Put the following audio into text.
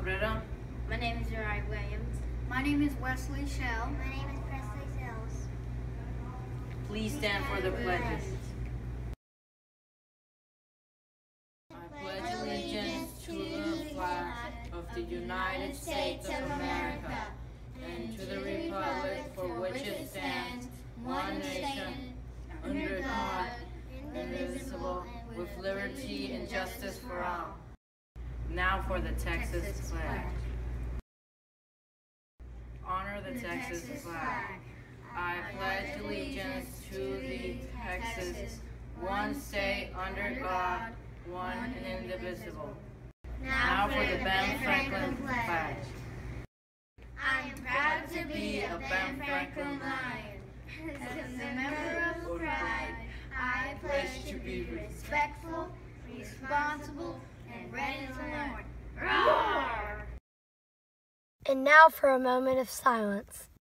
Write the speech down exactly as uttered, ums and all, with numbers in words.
Cabrera. My name is Gerard Williams. My name is Wesley Shell. My name is Presley Sills. Please stand for the pledges. I pledge allegiance to the flag of the United States of America and to the republic for which it stands, one nation, under God, indivisible, with liberty and justice for all. Now for the Texas flag. Honor the Texas flag. I pledge allegiance to the Texas, one state under God, one and indivisible. Now for the Ben Franklin flag. I am proud to be a Ben Franklin Lion. As a member of Pride, I pledge to be respectful, responsible, and ready to learn. Roar! And now for a moment of silence.